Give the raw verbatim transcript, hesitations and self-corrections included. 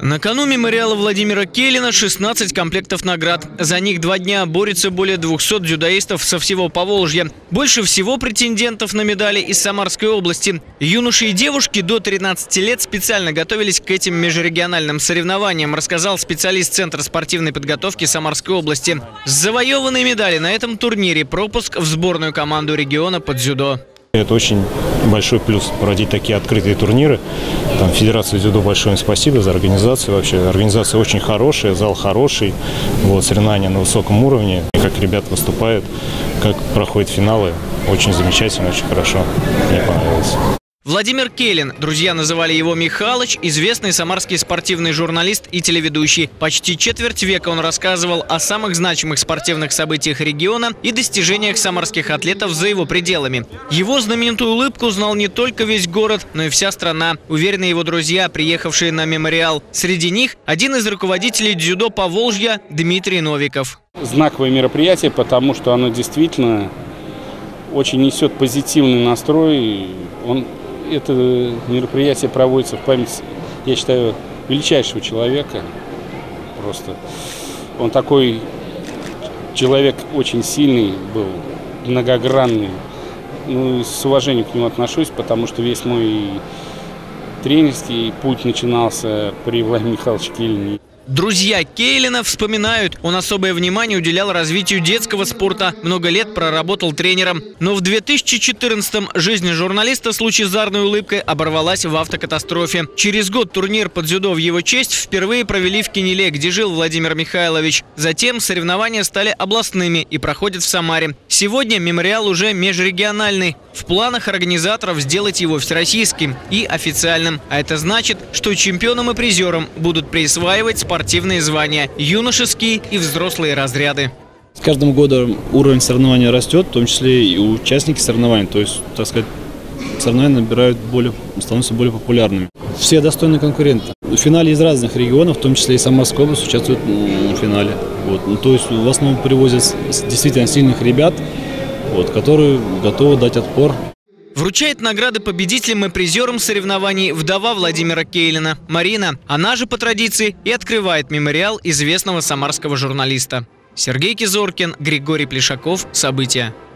На кону мемориала Владимира Кейлина шестнадцать комплектов наград. За них два дня борется более двухсот дзюдоистов со всего Поволжья. Больше всего претендентов на медали из Самарской области. Юноши и девушки до тринадцати лет специально готовились к этим межрегиональным соревнованиям, рассказал специалист Центра спортивной подготовки Самарской области. Завоеванные медали на этом турнире – пропуск в сборную команду региона по дзюдо. Это очень большой плюс проводить такие открытые турниры. Там, Федерации дзюдо большое им спасибо за организацию. Вообще организация очень хорошая, зал хороший, вот, соревнования на высоком уровне. Как ребята выступают, как проходят финалы. Очень замечательно, очень хорошо. Мне понравилось. Владимир Кейлин, друзья называли его Михалыч, известный самарский спортивный журналист и телеведущий. Почти четверть века он рассказывал о самых значимых спортивных событиях региона и достижениях самарских атлетов за его пределами. Его знаменитую улыбку знал не только весь город, но и вся страна, уверены его друзья, приехавшие на мемориал. Среди них один из руководителей дзюдо Поволжья Дмитрий Новиков. Знаковое мероприятие, потому что оно действительно очень несет позитивный настрой. Он Это мероприятие проводится в память, я считаю, величайшего человека. Просто он такой человек очень сильный был, многогранный. Ну, с уважением к нему отношусь, потому что весь мой тренерский путь начинался при Владимире Михайловиче Кейлине. Друзья Кейлина вспоминают, он особое внимание уделял развитию детского спорта, много лет проработал тренером. Но в две тысячи четырнадцатом жизнь журналиста с лучезарной улыбкой оборвалась в автокатастрофе. Через год турнир по дзюдо в его честь впервые провели в Кинеле, где жил Владимир Михайлович. Затем соревнования стали областными и проходят в Самаре. Сегодня мемориал уже межрегиональный. В планах организаторов сделать его всероссийским и официальным. А это значит, что чемпионам и призерам будут присваивать спортивные звания, юношеские и взрослые разряды. С каждым годом уровень соревнований растет, в том числе и участники соревнований. То есть, так сказать, соревнования набирают более, становятся более популярными. Все достойные конкуренты. В финале из разных регионов, в том числе и Самарская область, участвуют в финале. Вот. То есть в основном привозят действительно сильных ребят, вот, которые готовы дать отпор. Вручает награды победителям и призерам соревнований вдова Владимира Кейлина Марина. Она же по традиции и открывает мемориал известного самарского журналиста. Сергей Кизоркин, Григорий Плешаков. События.